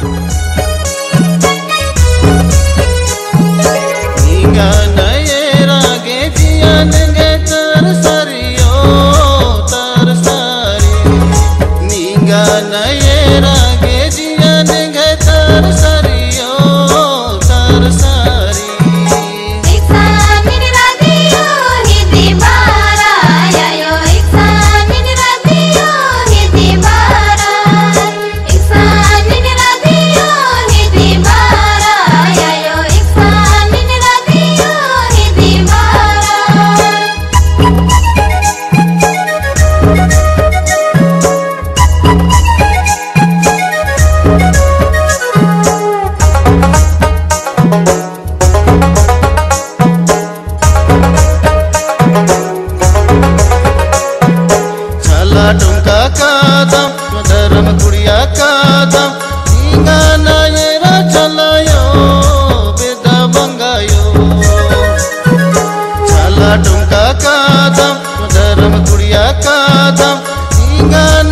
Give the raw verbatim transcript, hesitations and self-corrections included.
नींगा नये रागे जियन गे तर सरियो तर सारी नींगा नये रागे जियन गे तर सरियो तर सारी डुमका कादम धर्म कुड़िया कादम नींगा नायरा चलायो बेदा बंगायो चला डुमका कादम धर्म कुड़िया कादम नींगा